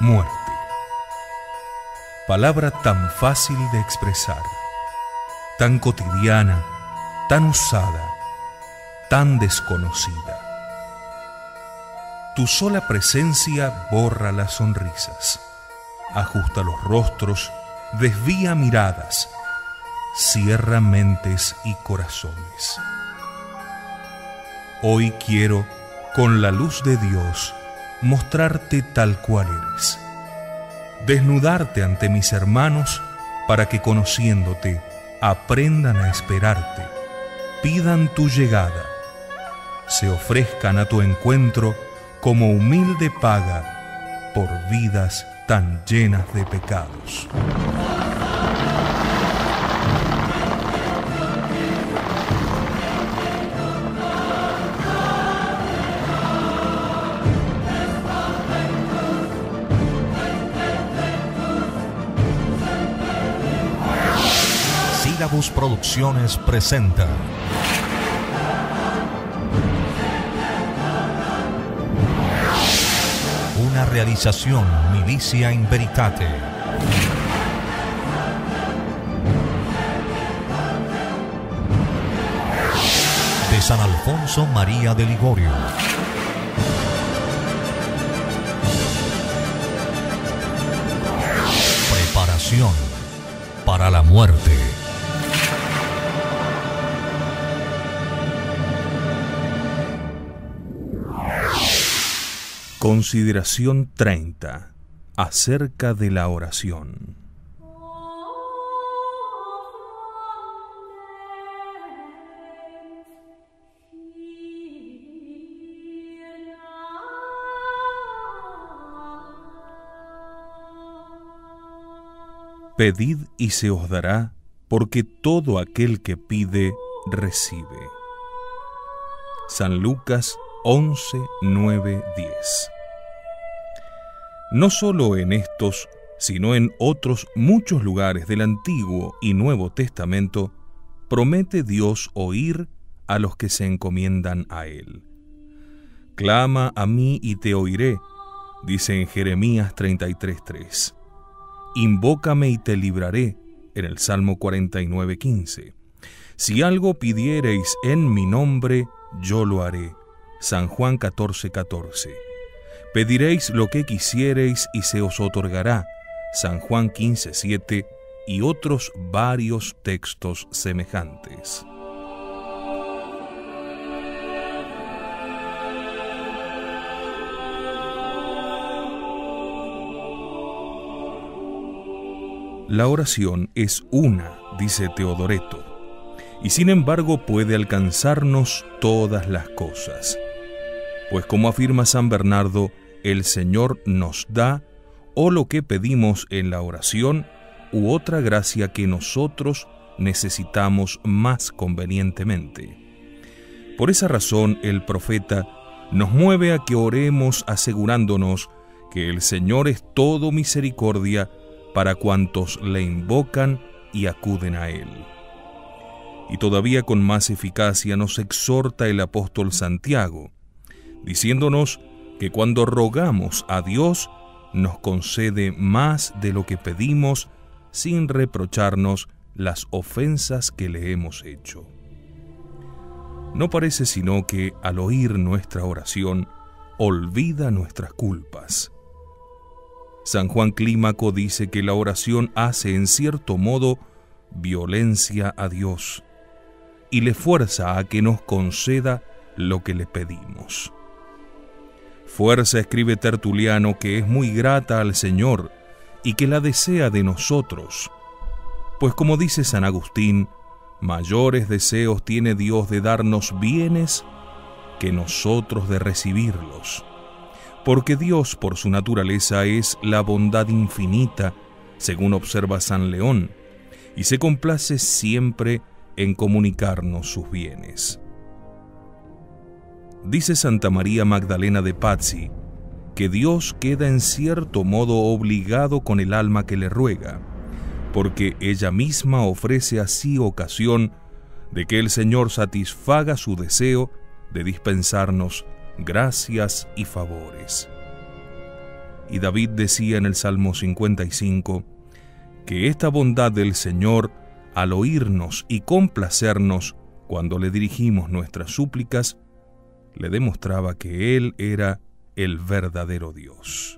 muerte. Palabra tan fácil de expresar, tan cotidiana, tan usada, tan desconocida. Tu sola presencia borra las sonrisas, ajusta los rostros, desvía miradas, cierra mentes y corazones. Hoy quiero, con la luz de Dios, mostrarte tal cual eres. Desnudarte ante mis hermanos para que, conociéndote, aprendan a esperarte, pidan tu llegada, se ofrezcan a tu encuentro como humilde paga por vidas tan llenas de pecados. Sílabus Producciones presenta una realización Milicia in Veritate. De San Alfonso María de Ligorio. Preparación para la muerte. Consideración 30. Acerca de la oración. Pedid y se os dará, porque todo aquel que pide, recibe. San Lucas 11, 9, 10. No solo en estos, sino en otros muchos lugares del Antiguo y Nuevo Testamento, promete Dios oír a los que se encomiendan a Él. Clama a mí y te oiré, dice en Jeremías 33:3. Invócame y te libraré, en el Salmo 49:15. Si algo pidiereis en mi nombre, yo lo haré. San Juan 14:14. Pediréis lo que quisiereis y se os otorgará. San Juan 15:7 y otros varios textos semejantes. La oración es una, dice Teodoreto, y sin embargo puede alcanzarnos todas las cosas. Pues como afirma San Bernardo, el Señor nos da o lo que pedimos en la oración u otra gracia que nosotros necesitamos más convenientemente. Por esa razón el profeta nos mueve a que oremos asegurándonos que el Señor es todo misericordia para cuantos le invocan y acuden a Él. Y todavía con más eficacia nos exhorta el apóstol Santiago, diciéndonos que cuando rogamos a Dios, nos concede más de lo que pedimos sin reprocharnos las ofensas que le hemos hecho. No parece sino que al oír nuestra oración, olvida nuestras culpas. San Juan Clímaco dice que la oración hace en cierto modo violencia a Dios y le fuerza a que nos conceda lo que le pedimos. Fuerza, escribe Tertuliano, que es muy grata al Señor y que la desea de nosotros, pues como dice San Agustín, mayores deseos tiene Dios de darnos bienes que nosotros de recibirlos, porque Dios por su naturaleza es la bondad infinita, según observa San León, y se complace siempre en comunicarnos sus bienes. Dice Santa María Magdalena de Pazzi que Dios queda en cierto modo obligado con el alma que le ruega, porque ella misma ofrece así ocasión de que el Señor satisfaga su deseo de dispensarnos gracias y favores. Y David decía en el Salmo 55 que esta bondad del Señor, al oírnos y complacernos cuando le dirigimos nuestras súplicas, le demostraba que Él era el verdadero Dios.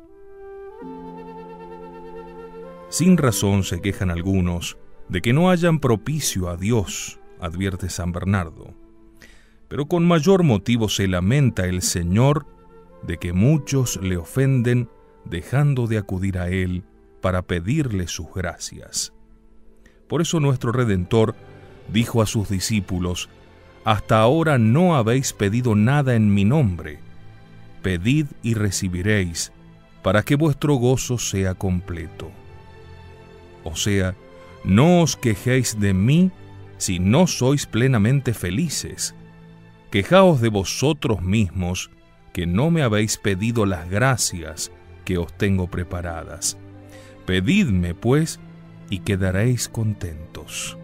Sin razón se quejan algunos de que no hayan propicio a Dios, advierte San Bernardo. Pero con mayor motivo se lamenta el Señor de que muchos le ofenden dejando de acudir a Él para pedirle sus gracias. Por eso nuestro Redentor dijo a sus discípulos: «Hasta ahora no habéis pedido nada en mi nombre. Pedid y recibiréis, para que vuestro gozo sea completo». O sea, no os quejéis de mí si no sois plenamente felices. Quejaos de vosotros mismos, que no me habéis pedido las gracias que os tengo preparadas. Pedidme, pues, y quedaréis contentos.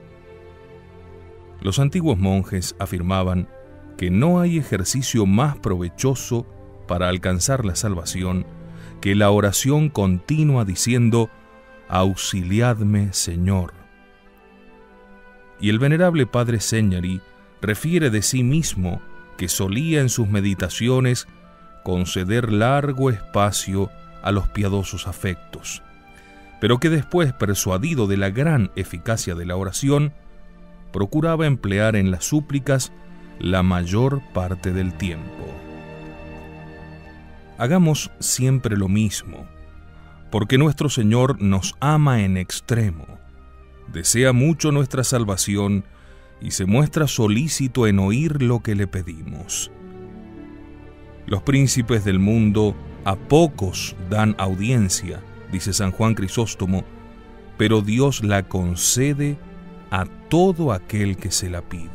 Los antiguos monjes afirmaban que no hay ejercicio más provechoso para alcanzar la salvación que la oración continua diciendo: «Auxiliadme, Señor». Y el venerable padre Señari refiere de sí mismo que solía en sus meditaciones conceder largo espacio a los piadosos afectos, pero que después, persuadido de la gran eficacia de la oración, procuraba emplear en las súplicas la mayor parte del tiempo. Hagamos siempre lo mismo, porque nuestro Señor nos ama en extremo, desea mucho nuestra salvación y se muestra solícito en oír lo que le pedimos. Los príncipes del mundo a pocos dan audiencia, dice San Juan Crisóstomo, pero Dios la concede a todo aquel que se la pide.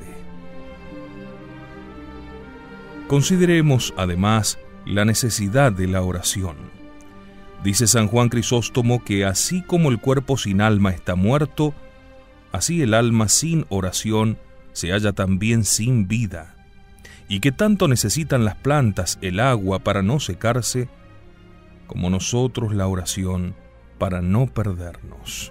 Consideremos además la necesidad de la oración. Dice San Juan Crisóstomo que así como el cuerpo sin alma está muerto, así el alma sin oración se halla también sin vida, y que tanto necesitan las plantas el agua para no secarse, como nosotros la oración para no perdernos.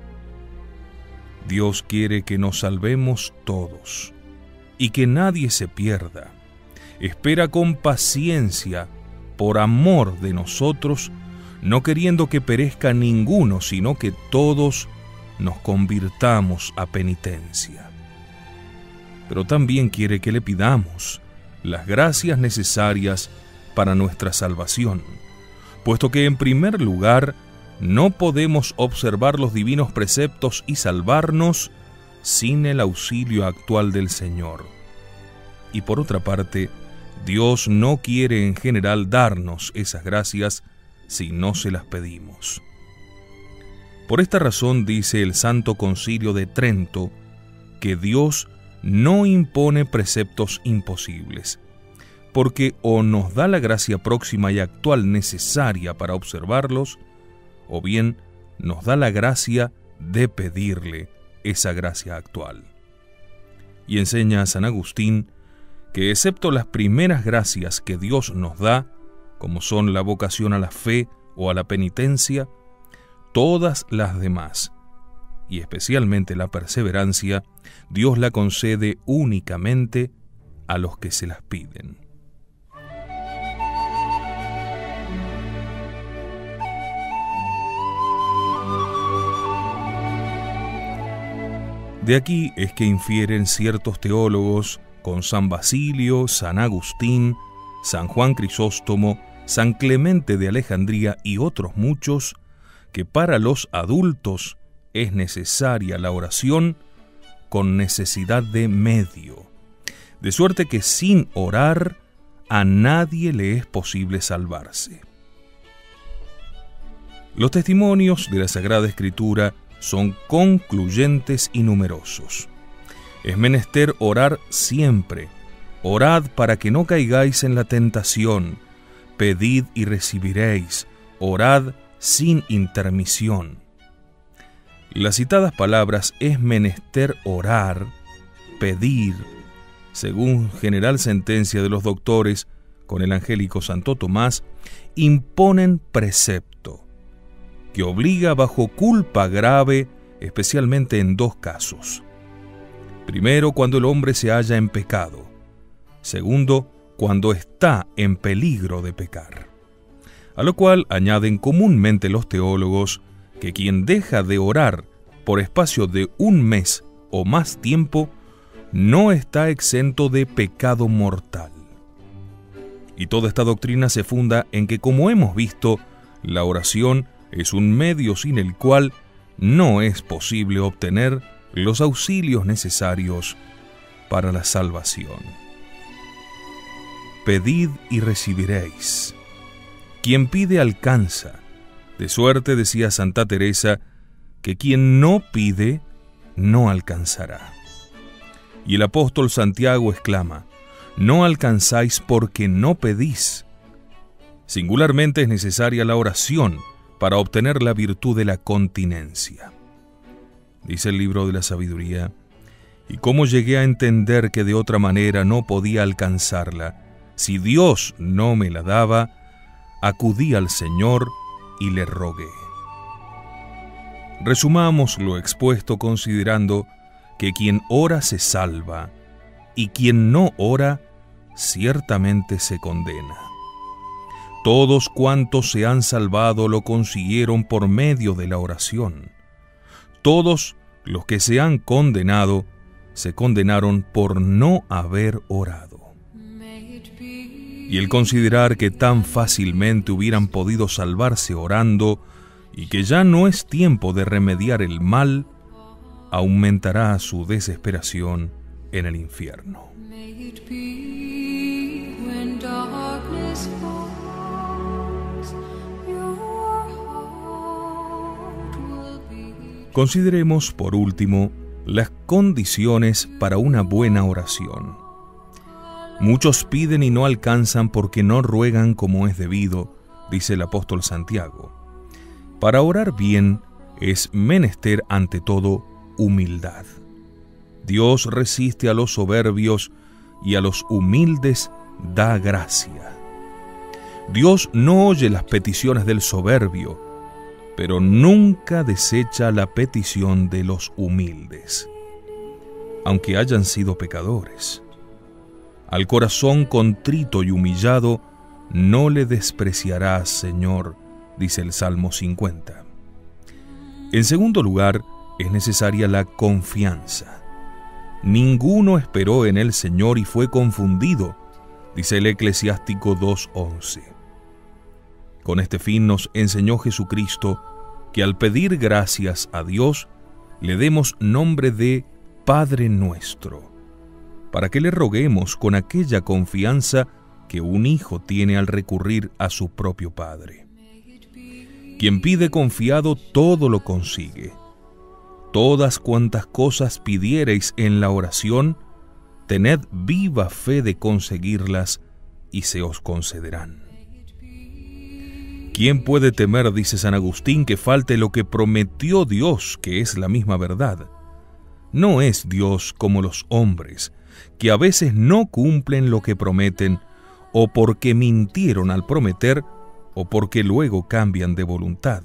Dios quiere que nos salvemos todos y que nadie se pierda. Espera con paciencia, por amor de nosotros, no queriendo que perezca ninguno, sino que todos nos convirtamos a penitencia. Pero también quiere que le pidamos las gracias necesarias para nuestra salvación, puesto que en primer lugar no podemos observar los divinos preceptos y salvarnos sin el auxilio actual del Señor. Y por otra parte, Dios no quiere en general darnos esas gracias si no se las pedimos. Por esta razón dice el Santo Concilio de Trento que Dios no impone preceptos imposibles, porque o nos da la gracia próxima y actual necesaria para observarlos, o bien nos da la gracia de pedirle esa gracia actual. Y enseña a San Agustín que excepto las primeras gracias que Dios nos da, como son la vocación a la fe o a la penitencia, todas las demás, y especialmente la perseverancia, Dios la concede únicamente a los que se las piden. De aquí es que infieren ciertos teólogos con San Basilio, San Agustín, San Juan Crisóstomo, San Clemente de Alejandría y otros muchos, que para los adultos es necesaria la oración con necesidad de medio, de suerte que sin orar a nadie le es posible salvarse. Los testimonios de la Sagrada Escritura son concluyentes y numerosos. Es menester orar siempre. Orad para que no caigáis en la tentación. Pedid y recibiréis. Orad sin intermisión. Las citadas palabras es menester orar, pedir, según general sentencia de los doctores, con el angélico Santo Tomás, imponen precepto, que obliga bajo culpa grave, especialmente en dos casos. Primero, cuando el hombre se halla en pecado. Segundo, cuando está en peligro de pecar. A lo cual añaden comúnmente los teólogos que quien deja de orar por espacio de un mes o más tiempo no está exento de pecado mortal. Y toda esta doctrina se funda en que, como hemos visto, la oración es un medio sin el cual no es posible obtener los auxilios necesarios para la salvación. Pedid y recibiréis. Quien pide alcanza. De suerte, decía Santa Teresa, que quien no pide, no alcanzará. Y el apóstol Santiago exclama: no alcanzáis porque no pedís. Singularmente es necesaria la oración para obtener la virtud de la continencia. Dice el libro de la sabiduría: y cómo llegué a entender que de otra manera no podía alcanzarla, si Dios no me la daba, acudí al Señor y le rogué. Resumamos lo expuesto considerando que quien ora se salva y quien no ora ciertamente se condena. Todos cuantos se han salvado lo consiguieron por medio de la oración. Todos los que se han condenado se condenaron por no haber orado. Y el considerar que tan fácilmente hubieran podido salvarse orando y que ya no es tiempo de remediar el mal, aumentará su desesperación en el infierno. Consideremos, por último, las condiciones para una buena oración. Muchos piden y no alcanzan porque no ruegan como es debido, dice el apóstol Santiago. Para orar bien es menester ante todo humildad. Dios resiste a los soberbios y a los humildes da gracia. Dios no oye las peticiones del soberbio, pero nunca desecha la petición de los humildes, aunque hayan sido pecadores. Al corazón contrito y humillado no le despreciarás, Señor, dice el Salmo 50. En segundo lugar, es necesaria la confianza. Ninguno esperó en el Señor y fue confundido, dice el Eclesiástico 2:11. Con este fin nos enseñó Jesucristo que al pedir gracias a Dios, le demos nombre de Padre nuestro, para que le roguemos con aquella confianza que un hijo tiene al recurrir a su propio Padre. Quien pide confiado todo lo consigue. Todas cuantas cosas pidiereis en la oración, tened viva fe de conseguirlas y se os concederán. ¿Quién puede temer, dice San Agustín, que falte lo que prometió Dios, que es la misma verdad? No es Dios como los hombres, que a veces no cumplen lo que prometen, o porque mintieron al prometer, o porque luego cambian de voluntad.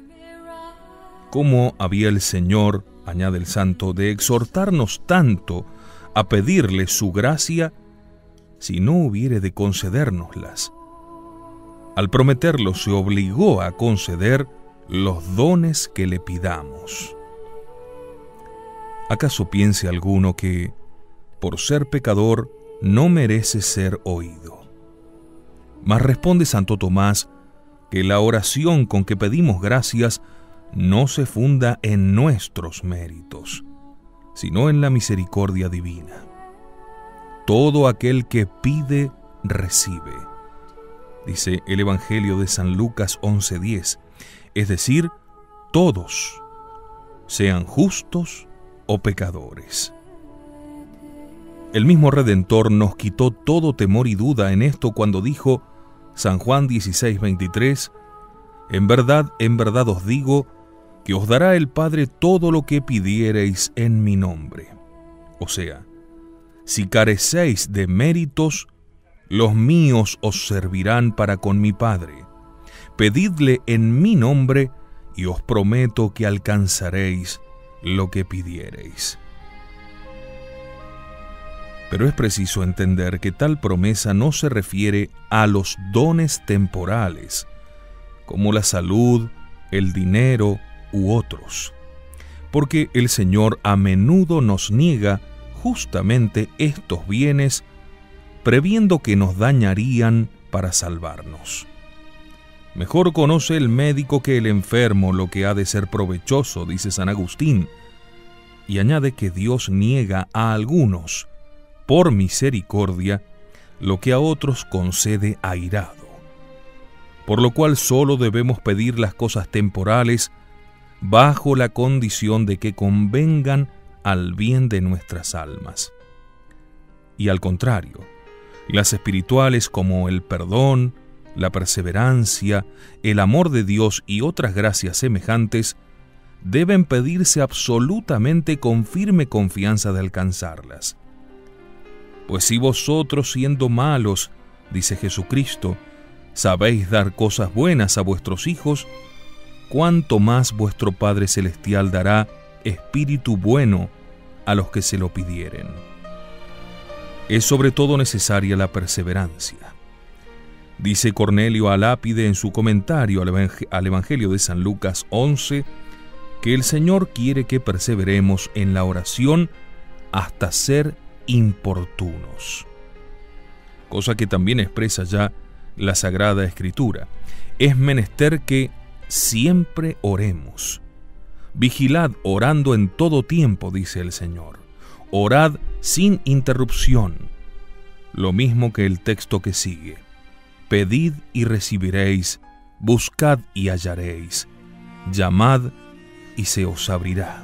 ¿Cómo había el Señor, añade el santo, de exhortarnos tanto a pedirle su gracia si no hubiere de concedérnoslas? Al prometerlo se obligó a conceder los dones que le pidamos. ¿Acaso piense alguno que, por ser pecador, no merece ser oído? Mas responde Santo Tomás que la oración con que pedimos gracias no se funda en nuestros méritos, sino en la misericordia divina. Todo aquel que pide, recibe, dice el Evangelio de San Lucas 11:10, es decir, todos, sean justos o pecadores. El mismo Redentor nos quitó todo temor y duda en esto cuando dijo, San Juan 16:23, en verdad os digo, que os dará el Padre todo lo que pidiereis en mi nombre. O sea, si carecéis de méritos, los míos os servirán para con mi Padre. Pedidle en mi nombre, y os prometo que alcanzaréis lo que pidiereis. Pero es preciso entender que tal promesa no se refiere a los dones temporales, como la salud, el dinero u otros, porque el Señor a menudo nos niega justamente estos bienes, previendo que nos dañarían para salvarnos. Mejor conoce el médico que el enfermo lo que ha de ser provechoso, dice San Agustín, y añade que Dios niega a algunos, por misericordia, lo que a otros concede airado. Por lo cual solo debemos pedir las cosas temporales bajo la condición de que convengan al bien de nuestras almas. Y al contrario, las espirituales como el perdón, la perseverancia, el amor de Dios y otras gracias semejantes deben pedirse absolutamente con firme confianza de alcanzarlas. Pues si vosotros, siendo malos, dice Jesucristo, sabéis dar cosas buenas a vuestros hijos, cuánto más vuestro Padre Celestial dará espíritu bueno a los que se lo pidieren. Es sobre todo necesaria la perseverancia. Dice Cornelio a Lápide en su comentario al Evangelio de San Lucas 11, que el Señor quiere que perseveremos en la oración hasta ser importunos. Cosa que también expresa ya la Sagrada Escritura. Es menester que siempre oremos. Vigilad orando en todo tiempo, dice el Señor. Orad sin interrupción. Lo mismo que el texto que sigue. Pedid y recibiréis, buscad y hallaréis, llamad y se os abrirá.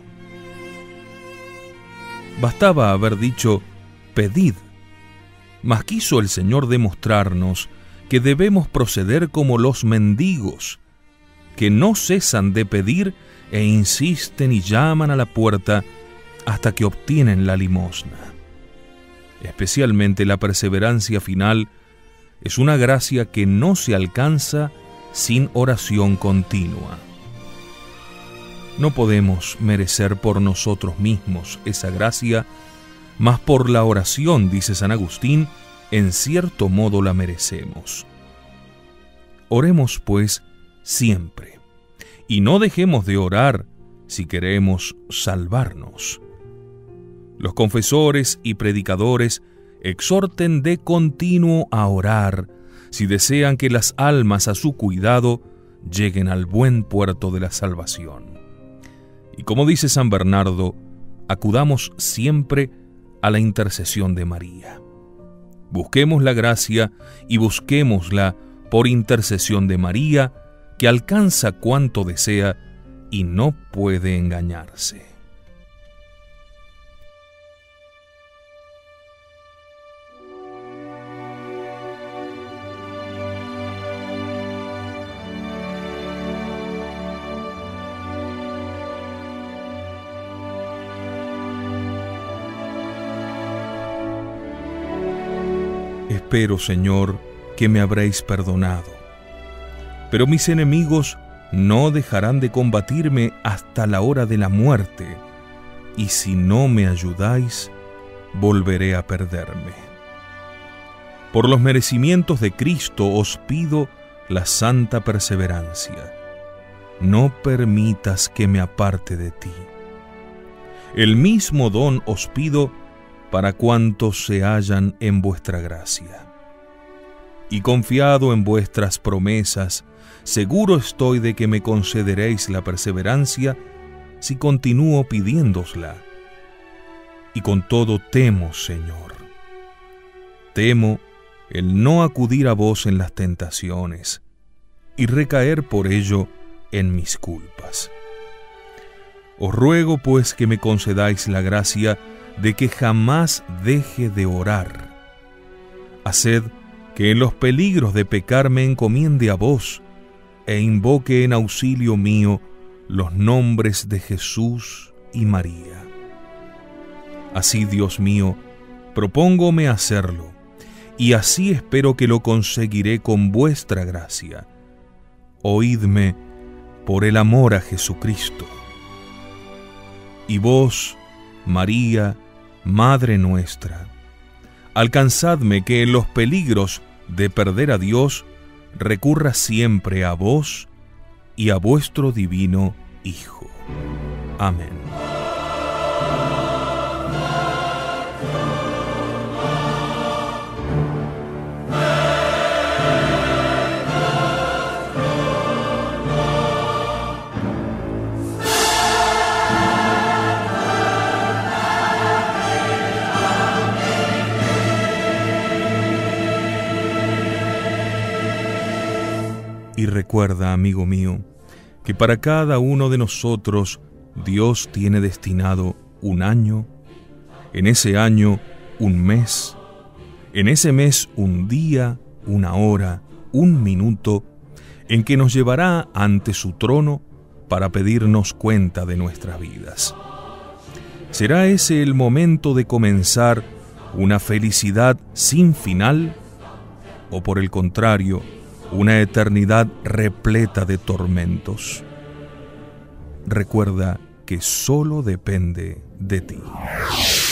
Bastaba haber dicho, pedid, mas quiso el Señor demostrarnos que debemos proceder como los mendigos, que no cesan de pedir e insisten y llaman a la puerta hasta que obtienen la limosna. Especialmente la perseverancia final es una gracia que no se alcanza sin oración continua. No podemos merecer por nosotros mismos esa gracia, mas por la oración, dice San Agustín, en cierto modo la merecemos. Oremos, pues, siempre, y no dejemos de orar si queremos salvarnos. Los confesores y predicadores exhorten de continuo a orar si desean que las almas a su cuidado lleguen al buen puerto de la salvación. Y como dice San Bernardo, acudamos siempre a la intercesión de María. Busquemos la gracia y busquémosla por intercesión de María, que alcanza cuanto desea y no puede engañarse. Espero, Señor, que me habréis perdonado. Pero mis enemigos no dejarán de combatirme hasta la hora de la muerte, y si no me ayudáis, volveré a perderme. Por los merecimientos de Cristo os pido la santa perseverancia. No permitas que me aparte de ti. El mismo don os pido para cuantos se hallan en vuestra gracia. Y confiado en vuestras promesas, seguro estoy de que me concederéis la perseverancia si continúo pidiéndosla. Y con todo temo, Señor. Temo el no acudir a vos en las tentaciones y recaer por ello en mis culpas. Os ruego, pues, que me concedáis la gracia de que jamás deje de orar. Haced que en los peligros de pecar me encomiende a vos e invoque en auxilio mío los nombres de Jesús y María. Así, Dios mío, propóngome hacerlo, y así espero que lo conseguiré con vuestra gracia. Oídme por el amor a Jesucristo. Y vos, María, Madre nuestra, alcanzadme que en los peligros de perder a Dios recurra siempre a vos y a vuestro divino Hijo. Amén. Y recuerda, amigo mío, que para cada uno de nosotros Dios tiene destinado un año, en ese año un mes, en ese mes un día, una hora, un minuto, en que nos llevará ante su trono para pedirnos cuenta de nuestras vidas. ¿Será ese el momento de comenzar una felicidad sin final? ¿O por el contrario, una eternidad repleta de tormentos? Recuerda que solo depende de ti.